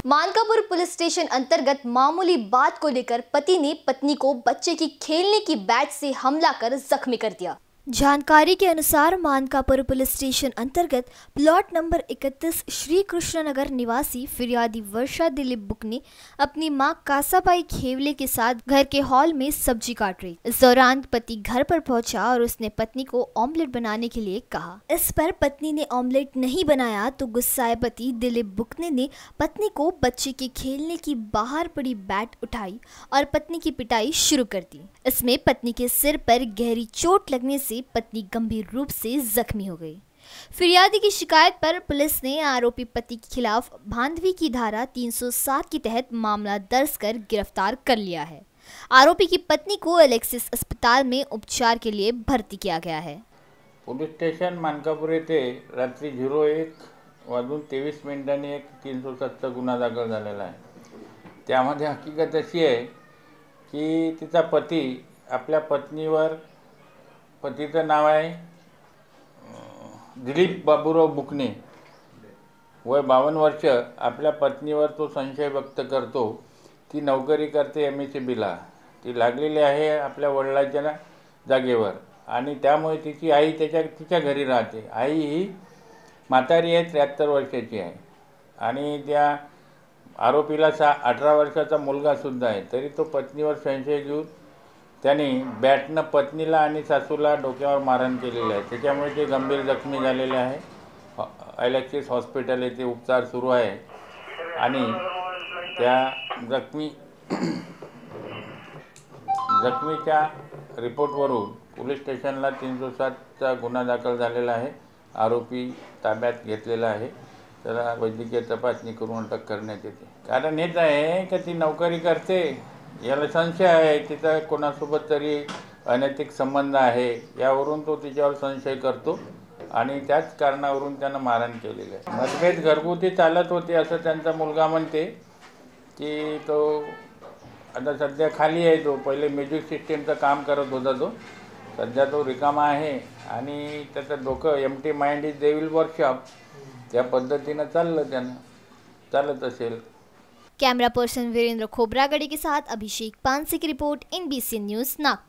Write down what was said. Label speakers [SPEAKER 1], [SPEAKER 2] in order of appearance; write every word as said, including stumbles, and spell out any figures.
[SPEAKER 1] Mankapur police station अंतर्गत मामूली बात को लेकर पति ने पत्नी को बच्चे की खेलने की बैट से हमला कर जख्मी कर दिया। जानकारी के अनुसार मानकापुर पुलिस स्टेशन अंतर्गत प्लॉट नंबर इकतीस श्री कृष्ण नगर निवासी फिरियादी वर्षा दिलीप बुक ने अपनी मां कासाबाई खेवले के साथ घर के हॉल में सब्जी काट रही। इस दौरान पति घर पर पहुंचा और उसने पत्नी को ऑमलेट बनाने के लिए कहा। इस पर पत्नी ने ऑमलेट नहीं बनाया तो गुस्साए पति दिलीप बुकने ने पत्नी को बच्चे के खेलने की बाहर पड़ी बैट उठाई और पत्नी की पिटाई शुरू कर दी। इसमें पत्नी के सिर पर गहरी चोट लगने से पत्नी गंभीर रूप से जख्मी हो गई। फिरियादी की शिकायत पर पुलिस ने आरोपी पति के खिलाफ भांडवी की धारा तीन सौ सात के तहत मामला दर्ज कर गिरफ्तार कर लिया है। आरोपी की पत्नी को एलेक्सिस अस्पताल में उपचार के लिए भर्ती किया गया है।
[SPEAKER 2] पुलिस स्टेशन मानकापूर येथे रात्री झिरो एक वाजून तेवीस मिनिटांनी एक तीन सौ सातचा गुन्हा दाखल झालेला आहे। त्यामध्ये हकीकत अशी आहे की तिचा पती आपल्या पत्नीवर, पतीचं नाव आहे दिलीप बाबूराव बुकने, वय बावन्न वर्ष, आपल्या पत्नीवर तो संशय व्यक्त करतो। ती नोकरी करते एम एस सी बीला, ती लागलेली आहे आपल्या वडिलांच्या जागेवर आणि त्यामुळे तिची आई त्याच्या तिच्या घरी राहते। आई ही म्हातारी आहे, त्र्याहत्तर वर्षाची आहे आणि त्या आरोपीला सा अठरा वर्षाचा मुलगा सुद्धा आहे। तरी तो पत्नीवर संशय घेऊन त्याने बॅटनं पत्नीला आणि सासूला डोक्यावर मारहाण केलेली आहे। त्याच्यामुळे ते गंभीर जखमी झालेले आहे। एलेक्सिस हॉस्पिटल येथे उपचार सुरू आहे आणि त्या जखमी जखमीच्या रिपोर्टवरून पोलीस स्टेशनला तीन सौ सातचा गुन्हा दाखल झालेला आहे। आरोपी ताब्यात घेतलेला आहे। त्याला वैद्यकीय तपासणी करून अटक करण्यात येते। कारण हेच आहे की ती नोकरी करते, याला संशय आहे तिचा कोणासोबत तरी अनैतिक संबंध आहे, यावरून तो तिच्यावर संशय करतो आणि त्याच कारणावरून त्यानं मारहाण केलेलं आहे। मतभेद घरगुती चालत होते असं त्यांचा मुलगा म्हणते की तो आता सध्या खाली आहे। तो पहिले म्युझिक सिस्टीमचं काम करत होता, तो सध्या तो रिकामा आहे आणि त्याचं डोकं empty mind is devil workshop त्या पद्धतीनं चाललं त्यानं चालत असेल।
[SPEAKER 1] कैमरा पर्सन वीरेंद्र खोबरागड़े के साथ अभिषेक पानसे की रिपोर्ट, एनबीसी न्यूज़ नागपुर।